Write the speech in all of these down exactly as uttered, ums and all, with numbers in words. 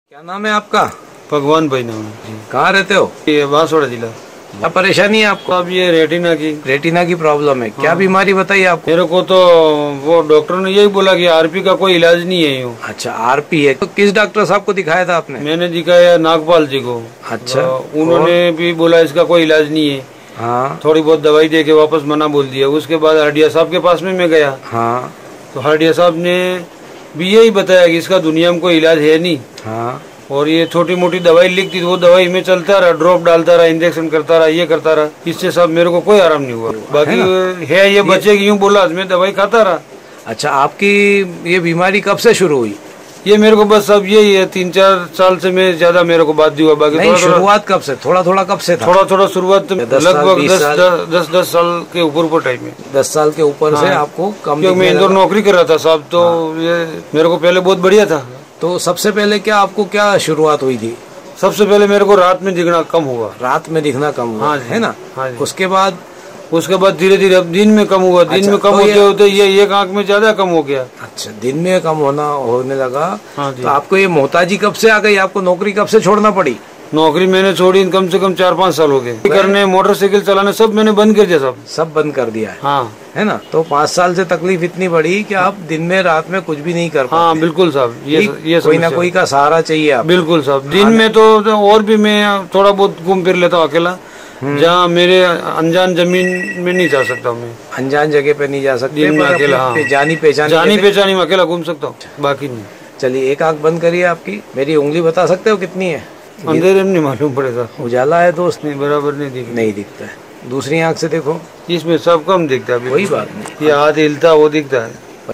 क्या नाम है आपका? भगवान भाई नाम है। कहाँ रहते हो? ये बांसवाड़ा जिला। क्या परेशानी है आपको? अब ये रेटिना की रेटिना की प्रॉब्लम है। हाँ। क्या बीमारी बताइए आपको? मेरे को तो वो डॉक्टर ने यही बोला कि आरपी का कोई इलाज नहीं है यूँ। अच्छा, आरपी है। तो किस डॉक्टर साहब को दिखाया था आपने? मैंने दिखाया नागपाल जी को। अच्छा, उन्होंने भी बोला इसका कोई इलाज नहीं है। हाँ। थोड़ी बहुत दवाई दे के वापस मना बोल दिया। उसके बाद हरडिया साहब के पास में मैं गया। हाँ। तो हरडिया साहब ने भी यही बताया कि इसका दुनिया में कोई इलाज है नहीं। हाँ। और ये छोटी मोटी दवाई लिखती थी, वो दवाई में चलता रहा, ड्रॉप डालता रहा, इंजेक्शन करता रहा, ये करता रहा। इससे सब मेरे को कोई आराम नहीं हुआ। बाकी है, है ये बच्चे की यूँ बोला, मैं दवाई खाता रहा। अच्छा, आपकी ये बीमारी कब से शुरू हुई? ये मेरे को बस अब यही है, तीन चार साल से मैं ज्यादा मेरे को बात हुआ। बाकी नहीं, शुरुआत कब से? थोड़ा थोड़ा कब से था? थोड़ा थोड़ा शुरुआत लगभग दस दस दस साल के ऊपर ऊपर टाइम में। दस साल के ऊपर से आपको कम? क्योंकि मैं इंदौर नौकरी कर रहा था साहब, तो ये मेरे को पहले बहुत बढ़िया था। तो सबसे पहले क्या आपको क्या शुरुआत हुई थी? सबसे पहले मेरे को रात में दिखना कम हुआ। रात में दिखना कम हुआ, हाँ है ना? हाँ। उसके बाद उसके बाद धीरे धीरे अब दिन में कम हुआ। दिन अच्छा, में कम तो होते ये... होते ये एक आंख में ज्यादा कम हो गया। अच्छा, दिन में कम होना होने लगा। हाँ जी। तो आपको ये मोहताजी कब से आ गई? आपको नौकरी कब से छोड़ना पड़ी? नौकरी मैंने छोड़ी कम से कम चार पाँच साल हो गए। करने, मोटरसाइकिल चलाने सब मैंने बंद कर दिया। सब सब बंद कर दिया है, हाँ, है ना? तो पाँच साल से तकलीफ इतनी बड़ी कि आप दिन में रात में कुछ भी नहीं कर पाते। हाँ बिल्कुल साहब, ये ये कोई ना कोई का सहारा चाहिए आप। बिल्कुल साहब। दिन में तो और भी मैं थोड़ा बहुत घूम फिर लेता हूँ अकेला, जहाँ मेरे अनजान जमीन में नहीं जा सकता मैं। अनजान जगह पे नहीं जा सकते दिन में अकेला। हाँ। जानी पहचानी जानी पहचानी में अकेला घूम सकता हूँ, बाकी नहीं। चलिए, एक आंख बंद करिए आपकी। मेरी उंगली बता सकते हो कितनी है? अंधेरे में नहीं मालूम पड़ेगा। उजाला है दोस्त? नहीं, बराबर नहीं दिख नहीं दिखता है। दूसरी आंख से देखो। इसमें सब कम दिखता है। कोई बात नहीं। ये हाथ हिलता वो दिखता है।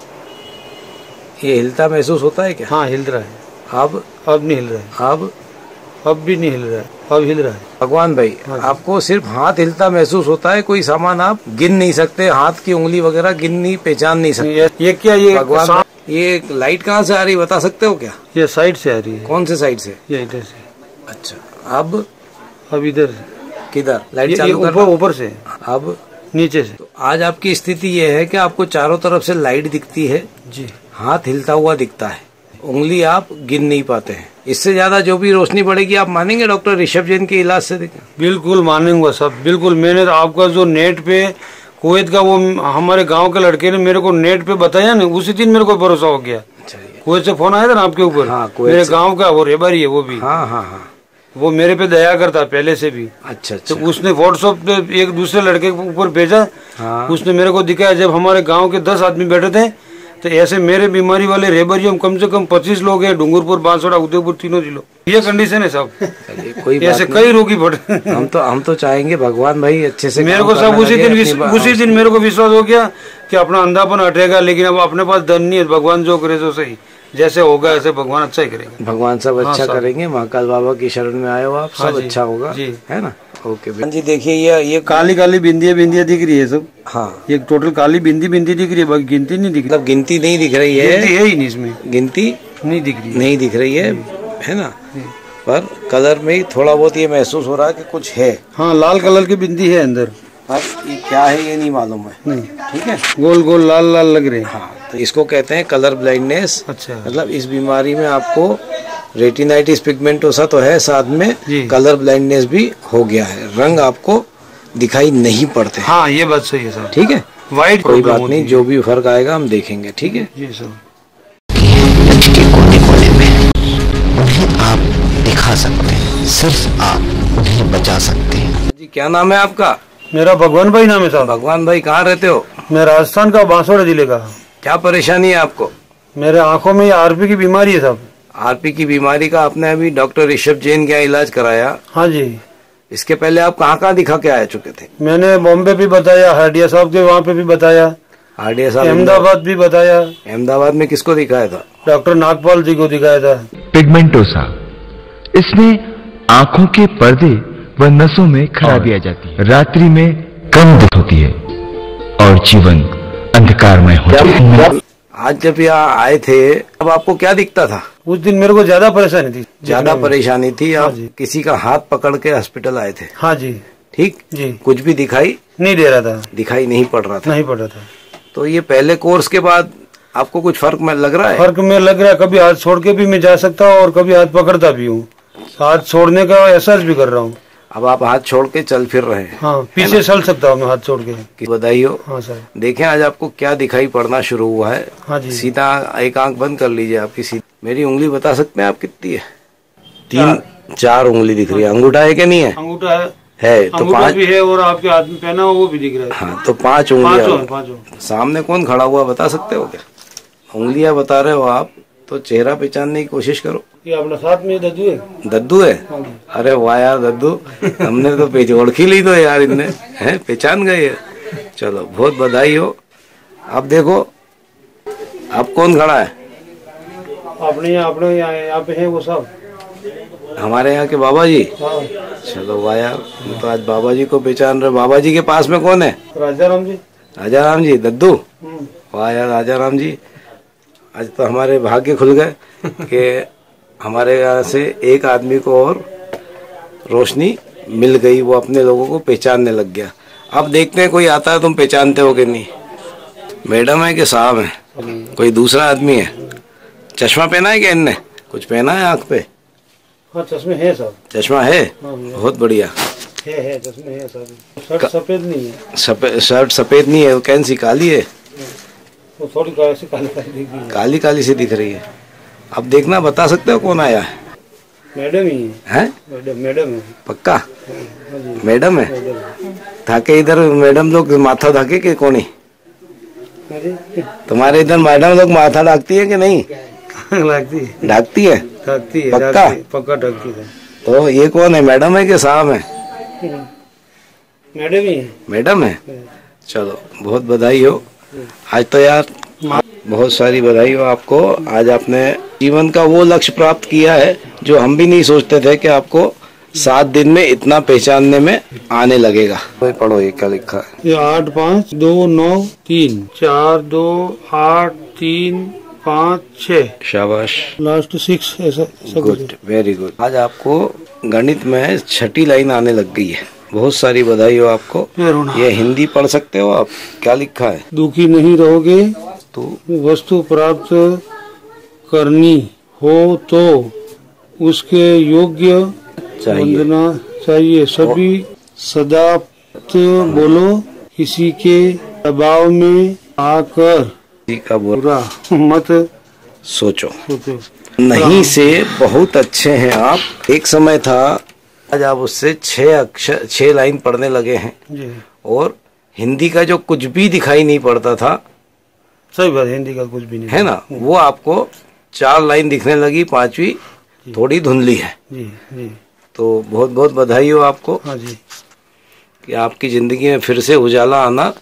ये हिलता महसूस होता है क्या? हाँ, हिल रहा है। अब अब नहीं हिल रहा है। अब अब भी नहीं हिल रहा है। अब हिल रहा है। भगवान भाई, आपको सिर्फ हाथ हिलता महसूस होता है? कोई सामान आप गिन नहीं सकते? हाथ की उंगली वगैरह गिन नहीं, पहचान नहीं सकते? ये क्या? ये भगवान, ये लाइट कहाँ से आ रही बता सकते हो क्या? ये साइड से आ रही है। कौन से साइड से? ये इधर से। अच्छा, अब अब इधर किधर लाइट चालू कर? ऊपर ऊपर से। अब नीचे से। तो आज आपकी स्थिति ये है कि आपको चारों तरफ से लाइट दिखती है जी, हाथ हिलता हुआ दिखता है, उंगली आप गिन नहीं पाते हैं। इससे ज्यादा जो भी रोशनी बढ़ेगी, आप मानेंगे डॉक्टर ऋषभ जैन के इलाज से? देखें, बिल्कुल मानेंगे सब, बिल्कुल। मैंने आपका जो नेट पे कुवैत का वो हमारे गांव के लड़के ने मेरे को नेट पे बताया ना, उसी दिन मेरे को भरोसा हो गया। कुवैत से फोन आया था ना आपके ऊपर? हाँ, मेरे गांव का वो रेबारी है वो भी। हाँ हाँ हाँ, वो मेरे पे दया करता पहले से भी। अच्छा अच्छा। तो उसने व्हाट्सएप पे एक दूसरे लड़के के ऊपर भेजा। हाँ। उसने मेरे को दिखाया, जब हमारे गांव के दस आदमी बैठे थे, तो ऐसे मेरे बीमारी वाले रेबरी हम कम से कम पच्चीस लोग हैं, डूंगरपुर, बांसवाड़ा, उदयपुर, तीनों जिलों। ये कंडीशन है सब। कोई ऐसे कई रोगी पड़े। हम तो हम तो चाहेंगे भगवान भाई अच्छे से। मेरे को सब उसी दिन उसी दिन मेरे को विश्वास हो गया कि अपना अंधापन हटेगा। लेकिन अब अपने पास धन नहीं है, भगवान जो करे तो सही, जैसे होगा ऐसे भगवान अच्छा ही करेंगे। भगवान सब अच्छा हाँ, करेंगे। महाकाल बाबा की शरण में आए हो आप, सब हाँ, अच्छा होगा जी, है ना? ओके जी। देखिए, ये ये काली काली बिंदियां बिंदियां दिख रही है सब। हाँ, ये टोटल काली बिंदी बिंदी दिख रही है, बाकी गिनती नहीं दिख रही। मतलब गिनती नहीं दिख रही है? गिनती है ही नहीं इसमें, गिनती नहीं दिख रही नहीं दिख रही है, है ना? पर कलर में थोड़ा बहुत ये महसूस हो रहा है कि कुछ है। हाँ, लाल कलर की बिंदी है अंदर। ये क्या है ये नहीं मालूम है। नहीं, ठीक है। गोल गोल लाल लाल लग रहे हैं। हाँ, तो इसको कहते हैं कलर ब्लाइंडनेस। अच्छा। मतलब इस बीमारी में आपको रेटिनाइटिस पिगमेंटोसा तो है, साथ में कलर ब्लाइंडनेस भी हो गया है। रंग आपको दिखाई नहीं पड़ते। हाँ, ये बात सही है सर। ठीक है, वाइट कोई बात नहीं, जो भी फर्क आएगा हम देखेंगे। ठीक है जी सर। कोने कोने में उन्हें आप दिखा सकते हैं, सिर्फ आप उन्हें बचा सकते हैं। जी, क्या नाम है आपका? मेरा भगवान भाई नाम है साहब। भगवान भाई, कहाँ रहते हो? मैं राजस्थान का, बांसवाड़ा जिले का। क्या परेशानी है आपको? मेरे आंखों में आरपी की बीमारी है साहब। आरपी की बीमारी का आपने अभी डॉक्टर ऋषभ जैन का इलाज कराया? हाँ जी। इसके पहले आप कहाँ कहाँ दिखा के आए चुके थे? मैंने बॉम्बे भी बताया, हरडिया साहब के वहाँ पे भी बताया, हरडिया साहब, अहमदाबाद भी बताया। अहमदाबाद में किसको दिखाया था? डॉक्टर नागपाल जी को दिखाया था। पिगमेंटोसा, इसमें आंखों के पर्दे व नसों में खराबी आ जाती है, रात्रि में कम दिख होती है और जीवन अंधकारमय हो जाता है। आज जब यहाँ आए थे, अब आपको क्या दिखता था? उस दिन मेरे को ज्यादा परेशानी थी। ज्यादा परेशानी थी। आप किसी का हाथ पकड़ के हॉस्पिटल आए थे? हाँ जी। ठीक जी। कुछ भी दिखाई नहीं दे रहा था? दिखाई नहीं पड़ रहा था? नहीं पड़ रहा था। तो ये पहले कोर्स के बाद आपको कुछ फर्क में लग रहा है? फर्क में लग रहा है, कभी हाथ छोड़ के भी मैं जा सकता हूँ और कभी हाथ पकड़ता भी हूँ, हाथ छोड़ने का एहसास भी कर रहा हूँ। अब आप हाथ छोड़ के चल फिर रहे हैं? हाँ, पीछे चल सकता हूँ मैं हाथ छोड़ के। बधाई हो। हाँ सर। देखें आज आपको क्या दिखाई पड़ना शुरू हुआ है। हाँ जी। सीधा एक आंख बंद कर लीजिए आपकी सीधी। मेरी उंगली बता सकते हैं आप कितनी है? तीन चार उंगली दिख रही है। अंगूठा है कि नहीं है? अंगूठा है, है तो पांच भी है और आपके हाथ में पहना हुआ वो भी दिख रहा है। हाँ तो पांच उंगलियां। सामने कौन खड़ा हुआ बता सकते हो क्या? उंगलियां बता रहे हो आप, तो चेहरा पहचानने की कोशिश करो। ये अपना साथ में दद्दू है। दद्दू है? अरे वाह यार दद्दू, हमने तो पहचान ली तो यार, इनने है पहचान गए। चलो बहुत बधाई हो। अब देखो अब कौन खड़ा है? अपने अपने यहाँ पे है वो सब हमारे यहाँ के बाबा जी। हाँ। चलो वाह यार, तो आज बाबा जी को पहचान रहे। बाबा जी के पास में कौन है? राजा राम जी। राजा राम जी दद्दू। वाह यार राजा राम जी, आज तो हमारे भाग्य खुल गए कि हमारे यहाँ से एक आदमी को और रोशनी मिल गई, वो अपने लोगों को पहचानने लग गया। अब देखते हैं कोई आता है, तुम पहचानते हो कि नहीं? मैडम है कि साहब है? कोई दूसरा आदमी है? चश्मा पहना है क्या इनने? कुछ पहना है आँख पे? हाँ चश्मे है साहब। चश्मा है? बहुत बढ़िया है है चश्मे है साहब। शर्ट सफेद नहीं है। सफेद शर्ट सफेद नहीं है, कैन सी काली है? वो थोड़ी काली सी काली काली दिख रही है। काली काली सी दिख रही है। अब देखना बता सकते हो कौन आया है? मैडम ही है। मैडम मैडम है पक्का? मैडम है। थाके इधर मैडम लोग माथा ढाके के कौन ही? तुम्हारे इधर मैडम लोग माथा ढाकती है कि नहीं? ढाकती है। ढाकती है? ढाकती है पक्का? पक्का ढाकती है। तो ये कौन है, मैडम है कि साहब है? मैडम ही है। मैडम है। चलो बहुत बधाई हो। आज तो यार बहुत सारी बधाई हो आपको। आज आपने जीवन का वो लक्ष्य प्राप्त किया है जो हम भी नहीं सोचते थे कि आपको सात दिन में इतना पहचानने में आने लगेगा। तो पढ़ो ये क्या लिखा है? ये आठ पाँच दो नौ तीन चार दो आठ तीन पाँच छः। शाबाश। लास्ट सिक्स ऐसा। Good, very good. आज आपको गणित में छठी लाइन आने लग गई है। बहुत सारी बधाई हो आपको। ये हिंदी पढ़ सकते हो आप? क्या लिखा है? दुखी नहीं रहोगे तो वस्तु प्राप्त करनी हो तो उसके योग्य वंदना चाहिए। सभी सदा बोलो, किसी के दबाव में आकर का बुरा मत सोचो। सोचो नहीं से बहुत अच्छे हैं आप। एक समय था, आज आप उससे छह अक्षर छह लाइन पढ़ने लगे हैं जी। और हिंदी का जो कुछ भी दिखाई नहीं पड़ता था, सही बात, हिंदी का कुछ भी नहीं है ना, वो आपको चार लाइन दिखने लगी, पांचवी थोड़ी धुंधली है जी जी। तो बहुत बहुत बधाई हो आपको। हाँ जी। कि आपकी जिंदगी में फिर से उजाला आना।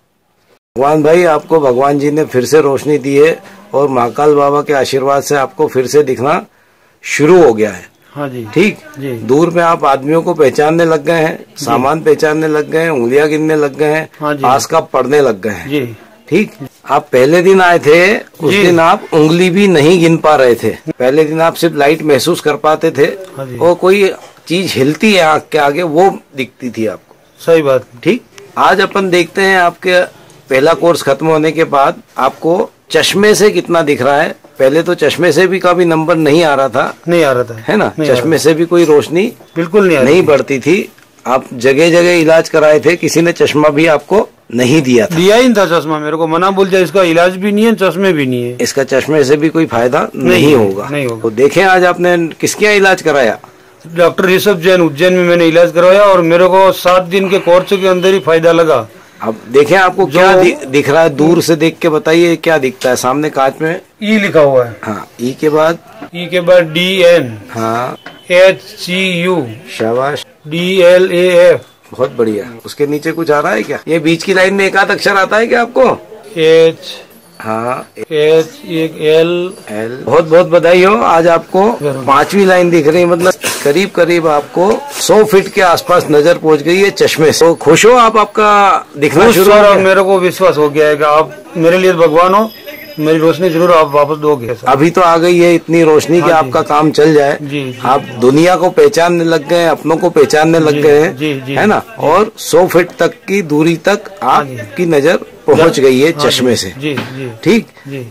भगवान भाई आपको भगवान जी ने फिर से रोशनी दी है और महाकाल बाबा के आशीर्वाद से आपको फिर से दिखना शुरू हो गया है। हाँ जी। ठीक जी। दूर में आप आदमियों को पहचानने लग गए हैं, सामान पहचानने लग गए हैं, उंगलियां गिनने लग गए हैं, हाँ आस का पढ़ने लग गए हैं। ठीक। आप पहले दिन आए थे, उस दिन आप उंगली भी नहीं गिन पा रहे थे। पहले दिन आप सिर्फ लाइट महसूस कर पाते थे और कोई चीज हिलती है आँख के आगे वो दिखती थी आपको। सही बात। ठीक। आज अपन देखते हैं आपके पहला कोर्स खत्म होने के बाद आपको चश्मे से कितना दिख रहा है। पहले तो चश्मे से भी कभी नंबर नहीं आ रहा था। नहीं आ रहा था, है ना? चश्मे से भी कोई रोशनी बिल्कुल नहीं नहीं बढ़ती थी। आप जगह जगह इलाज कराए थे, किसी ने चश्मा भी आपको नहीं दिया था। दिया ही नहीं था चश्मा, मेरे को मना बोल दिया इसका इलाज भी नहीं है, चश्मे भी नहीं है। इसका चश्मे से भी कोई फायदा नहीं, नहीं होगा। नहीं होगा। तो देखें आज आपने किसके यहाँ इलाज कराया? डॉक्टर ऋषभ जैन उज्जैन में मैंने इलाज करवाया और मेरे को सात दिन के कोर्स के अंदर ही फायदा लगा। अब देखें आपको क्या दि, दिख रहा है, दूर से देख के बताइए क्या दिखता है? सामने कांच में ई लिखा हुआ है। हाँ, ई के बाद ई के बाद डी एन। हाँ, एच सी यू। शाबाश। D L A F. बहुत बढ़िया। उसके नीचे कुछ आ रहा है क्या? ये बीच की लाइन में एक आध अक्षर आता है क्या आपको? एच। हाँ, एच एक एल एल। बहुत बहुत बधाई हो। आज आपको पांचवी लाइन दिख रही है, मतलब करीब करीब आपको सौ फीट के आसपास नजर पहुंच गई है चश्मे से। तो खुश हो आप? आपका दिखना शुरू हो गया? मेरे को विश्वास हो गया है कि आप मेरे लिए भगवान हो। मेरी रोशनी जरूर आप वापस दोगे। अभी तो आ गई है इतनी रोशनी कि आपका काम चल जाए। जी, जी, आप दुनिया को पहचानने लग गए, अपनों को पहचानने लग गए हैं, है ना। और सौ फीट तक की दूरी तक आपकी नजर पहुंच गई है चश्मे से। जी, जी, ठीक।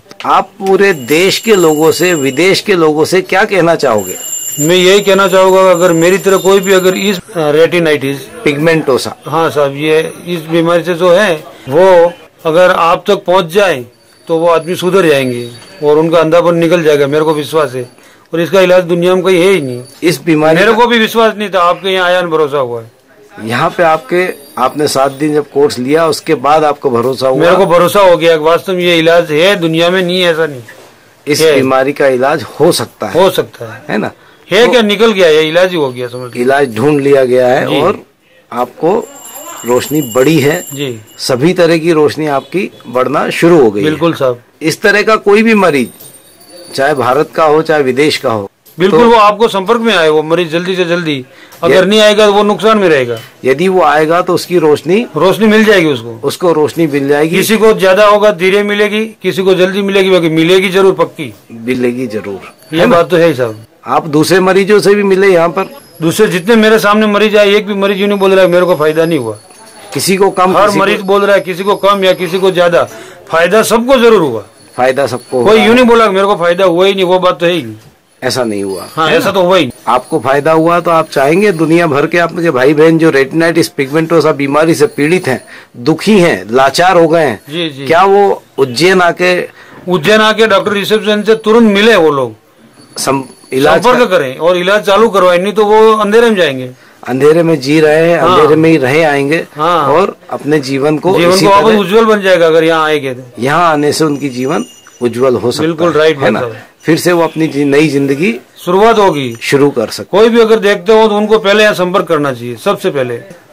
आप पूरे देश के लोगों से, विदेश के लोगों से क्या कहना चाहोगे? मैं यही कहना चाहूंगा, अगर मेरी तरह कोई भी अगर इस रेटिनाइटिस पिगमेंटोसा, हाँ साहब, ये इस बीमारी से जो है वो अगर आप तक पहुंच जाए तो वो आदमी सुधर जाएंगे और उनका अंधापन निकल जाएगा, मेरे को विश्वास है। और इसका इलाज दुनिया में कहीं है ही नहीं। इस बीमारी मेरे को भी विश्वास नहीं था, आपके यहाँ आया भरोसा हुआ है। यहाँ पे आपके आपने सात दिन जब कोर्स लिया उसके बाद आपको भरोसा हुआ? मेरे को भरोसा हो गया वास्तव में ये इलाज है, दुनिया में नहीं है, ऐसा नहीं। इस बीमारी का इलाज हो सकता है, हो सकता है, है ना। है तो, क्या निकल गया, ये इलाज ही हो गया, समझ। इलाज ढूंढ लिया गया है और आपको रोशनी बढ़ी है जी। सभी तरह की रोशनी आपकी बढ़ना शुरू हो गई। बिल्कुल साहब। इस तरह का कोई भी मरीज, चाहे भारत का हो चाहे विदेश का हो, बिल्कुल तो, वो आपको संपर्क में आए वो मरीज जल्दी से जल्दी। अगर नहीं आएगा तो वो नुकसान में रहेगा। यदि वो आएगा तो उसकी रोशनी रोशनी मिल जाएगी, उसको उसको रोशनी मिल जाएगी। किसी को ज्यादा होगा धीरे मिलेगी, किसी को जल्दी मिलेगी, बाकी मिलेगी जरूर, पक्की मिलेगी जरूर। ये बात तो है साहब। आप दूसरे मरीजों से भी मिले यहाँ पर? दूसरे जितने मेरे सामने मरीज आए, एक भी मरीज यूँ नहीं बोल रहा है मेरे को फायदा नहीं हुआ। किसी को कम, हर मरीज बोल रहा है, किसी को कम या किसी को ज्यादा, फायदा सबको जरूर हुआ। फायदा सबको, कोई यूँ नहीं बोला मेरे को फायदा हुआ ही नहीं, वो बात तो है ही नहीं। ऐसा नहीं हुआ। हाँ, ऐसा तो हुआ ही। आपको फायदा हुआ तो आप चाहेंगे दुनिया भर के आपके भाई बहन जो रेटिनाइटिस पिगमेंटोसा बीमारी से पीड़ित हैं, दुखी हैं, लाचार हो गए हैं, जी जी, क्या वो उज्जैन आके उज्जैन आके डॉक्टर रिसेप्शन से तुरंत मिले, वो लोग सम, इलाज संपर्क करें और इलाज चालू करवाए, नहीं तो वो अंधेरे में जाएंगे। अंधेरे में जी रहे हैं, हाँ, अंधेरे में ही रहे आएंगे, हाँ, और अपने जीवन को जीवन को वापस उज्जवल बन जाएगा अगर यहाँ आएंगे। यहाँ आने से उनकी जीवन उज्जवल हो सकता है। बिल्कुल राइट है ना। फिर से वो अपनी नई जिंदगी शुरुआत होगी, शुरू कर सकते। कोई भी अगर देखते हो तो उनको पहले यहाँ संपर्क करना चाहिए, सबसे पहले।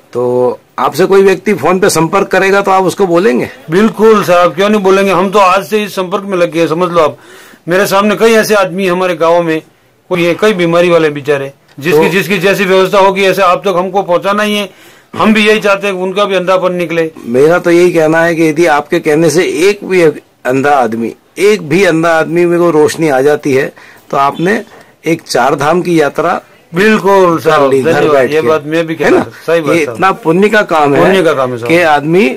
तो आपसे कोई व्यक्ति फोन पे संपर्क करेगा तो आप उसको बोलेंगे? बिल्कुल साहब, क्यों नहीं बोलेंगे। हम तो आज से इस संपर्क में लग गए, समझ लो आप। मेरे सामने कई ऐसे आदमी हमारे गाँव में कोई है, कई बीमारी वाले बेचारे, जिसकी तो, जिसकी जैसी व्यवस्था होगी ऐसे आप तक हमको पहुँचाना ही है। हम भी यही चाहते हैं कि उनका भी अंधापन निकले। मेरा तो यही कहना है कि यदि आपके कहने से एक भी अंधा आदमी, एक भी अंधा आदमी में को रोशनी आ जाती है तो आपने एक चार धाम की यात्रा बिल्कुल कर ली घर बैठ ये बात मैं भी कहना, सही बात। ये इतना पुण्य का काम है, पुण्य का काम है कि आदमी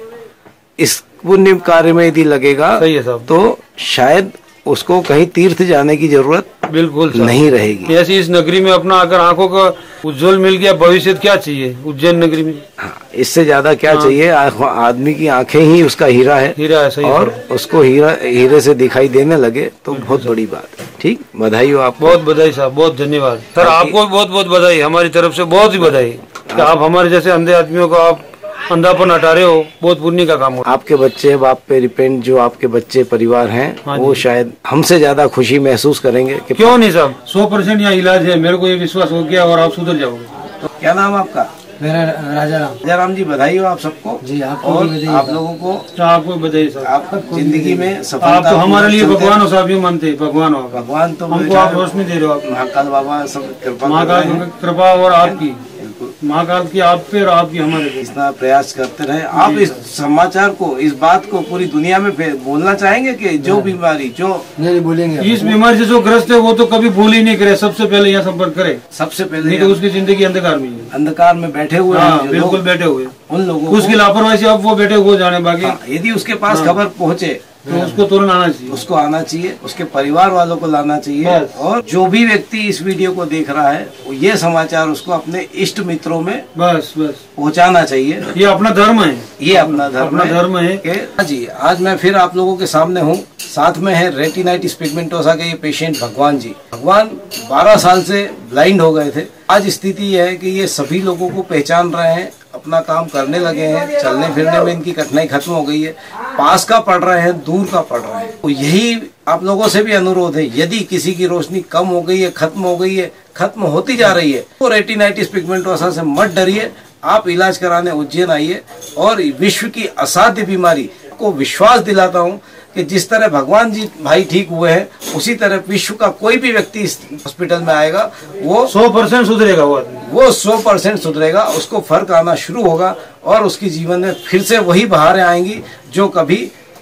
इस पुण्य कार्य में यदि लगेगा तो शायद उसको कहीं तीर्थ जाने की जरूरत बिल्कुल नहीं रहेगी। ऐसी इस नगरी में अपना अगर आंखों का उज्जवल मिल गया, भविष्य क्या चाहिए उज्जैन नगरी में। हाँ, इससे ज्यादा क्या हाँ, चाहिए। आदमी की आंखें ही उसका हीरा है, हीरा है, सही और है। उसको हीरा हीरे से दिखाई देने लगे तो बहुत बड़ी बात है। ठीक, बधाई हो आपको। बहुत बधाई साहब, बहुत धन्यवाद सर, आपको बहुत बहुत बधाई, हमारी तरफ से बहुत ही बधाई कि आप हमारे जैसे अंधे आदमियों को आप अंधापन हटा रहे हो, बहुत पुण्य का काम हो। आपके बच्चे, बाप पे डिपेंड जो आपके बच्चे परिवार हैं, हाँ, वो शायद हमसे ज्यादा खुशी महसूस करेंगे कि क्यों नहीं साहब, सौ परसेंट यहाँ इलाज है, मेरे को ये विश्वास हो गया और आप सुधर जाओगे। तो क्या नाम आपका? मेरा राजा राम। राजा राम जी, बधाई हो आप सबको जी, आपको और आप लोगों को आपको बधाई सर। आप जिंदगी में सफलता, आप तो हमारे लिए भगवान हो साहब, ये मानते हैं भगवान हो। भगवान तो हमको आप रोशनी दे रहे हो, आप महाकाल बाबा सब कृपा, महाकाल कृपा और आपकी, महाकाल की आप पे और आपकी हमारे पे। इतना प्रयास करते रहे। आप इस समाचार को, इस बात को पूरी दुनिया में बोलना चाहेंगे कि जो बीमारी जो नहीं बोलेंगे, इस बीमारी से जो ग्रस्त है वो तो कभी भूल ही नहीं करे, सबसे पहले यहाँ संपर्क करे, सबसे पहले, नहीं तो उसकी जिंदगी अंधकार में है, अंधकार में बैठे हुए हैं, बिल्कुल बैठे हुए उन लोगों उसकी लापरवाही से अब वो बैठे हुए जाने बाकी। यदि उसके पास खबर पहुँचे तो उसको तुरंत आना चाहिए, उसको आना चाहिए, उसके परिवार वालों को लाना चाहिए। और जो भी व्यक्ति इस वीडियो को देख रहा है ये समाचार उसको अपने इष्ट मित्रों में बस बस पहुंचाना चाहिए। ये अपना धर्म है, ये अपना धर्म अपना धर्म है कि जी। आज मैं फिर आप लोगों के सामने हूँ, साथ में है रेटिनाइटिस पिगमेंटोसा के ये पेशेंट भगवान जी। भगवान बारह साल से ब्लाइंड हो गए थे। आज स्थिति यह है कि ये सभी लोगों को पहचान रहे हैं, अपना काम करने लगे हैं, चलने फिरने में इनकी कठिनाई खत्म हो गई है, पास का पढ़ रहे हैं, दूर का पढ़ रहे हैं। तो यही आप लोगों से भी अनुरोध है, यदि किसी की रोशनी कम हो गई है, खत्म हो गई है, खत्म होती जा रही है, तो रेटिनाइटिस पिगमेंटोसा से मत डरिए, आप इलाज कराने उज्जैन आइए। और विश्व की असाध्य बीमारी को विश्वास दिलाता हूँ कि जिस तरह भगवान जी भाई ठीक हुए हैं, उसी तरह विश्व का कोई भी व्यक्ति इस हॉस्पिटल में आएगा वो सौ परसेंट सुधरेगा, वो वो सौ परसेंट सुधरेगा, उसको फर्क आना शुरू होगा और उसकी जीवन में फिर से वही बहारें आएंगी जो कभी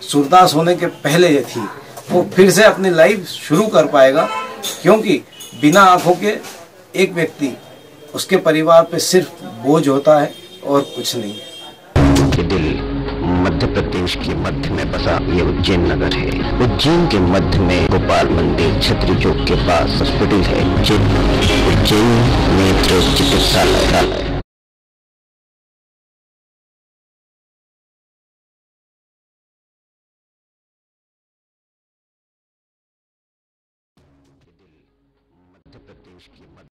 सूरदास होने के पहले ये थी, वो फिर से अपनी लाइफ शुरू कर पाएगा, क्योंकि बिना आंखों के एक व्यक्ति, उसके परिवार पे सिर्फ बोझ होता है और कुछ नहीं। ये दिल मध्य प्रदेश के मध्य में बसा ये उज्जैन नगर है। उज्जैन के मध्य में गोपाल मंदिर छतरी चौक के पास हॉस्पिटल है उज्जैन नेत्र चिकित्सालय। मध्य प्रदेश की